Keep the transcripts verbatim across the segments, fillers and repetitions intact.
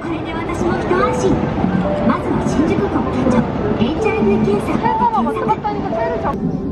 これで私も一安心。まずは新宿保健所 エイチアイブイ 検査検索。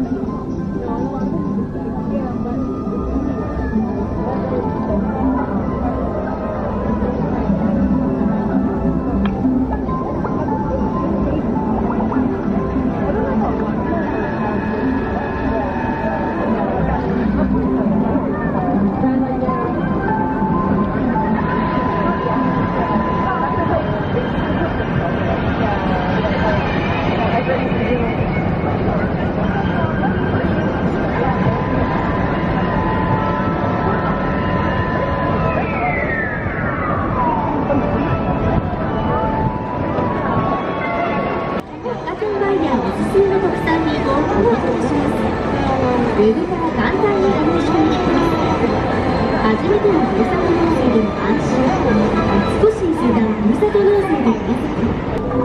ウェブから簡単に試してみてください。初めてのふるさと納税でも安心。少し急いだふるさと納税で検索。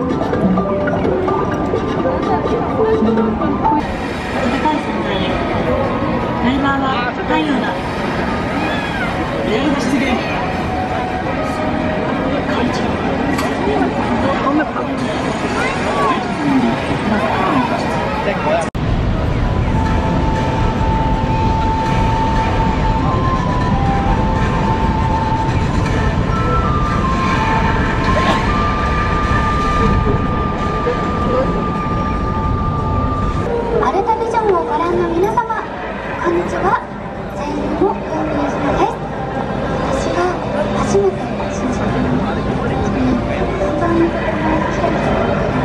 高いさんだいへ。タイマーは太陽だ。レール出現。会長。こんな感じ。マルタビジョンをご覧の皆様、こんにちは。声優の岩見由美です。私が初めて新宿に本当にとても綺麗なので、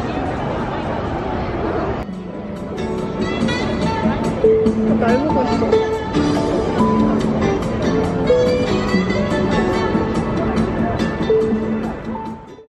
誰もが